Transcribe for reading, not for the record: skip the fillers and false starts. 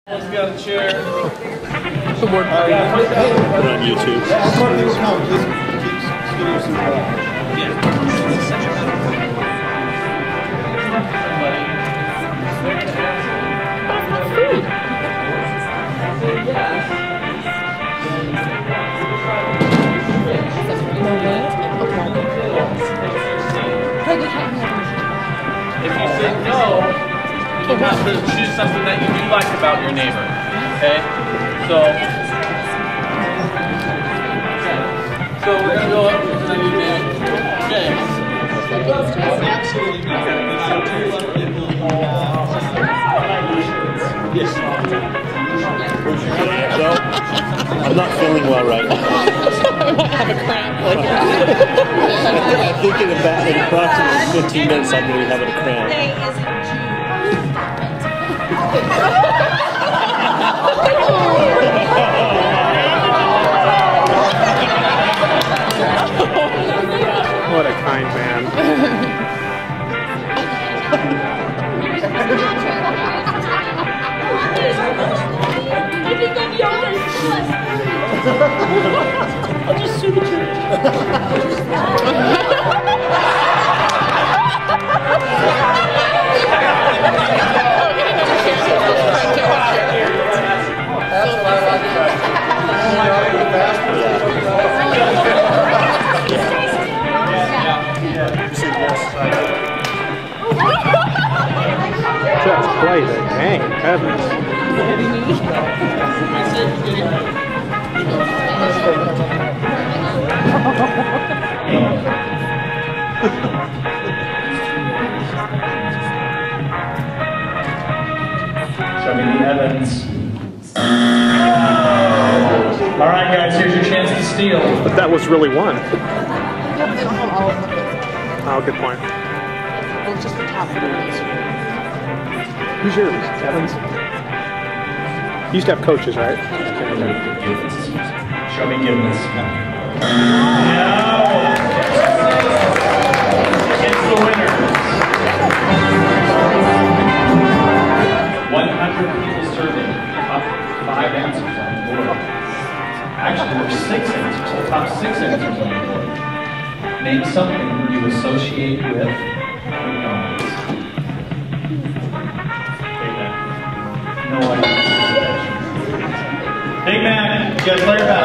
Let's get a chair. Some more. Put it on YouTube. If you say no, you have to choose something that you do like about your neighbor. Okay? So we're gonna go up to the new name. James. So, I'm not feeling well right now. I think in approximately 15 minutes I'm going to be having a cramp. What a kind man. I'll just sue the church. Just play the game, heavens. Show me the Evans. All right, guys, here's your chance to steal. But that was really one. Oh, good point. Well, just the top. Who's yours? Evans? You used to have coaches, right? Show me Gibbons. No! It's the winner. 100 people serving. Top 5 answers on the board. Actually, there were 6 answers. The top 6 answers on the board. Name something you associate with McDonald's. No idea. Big Mac, you guys play your battle.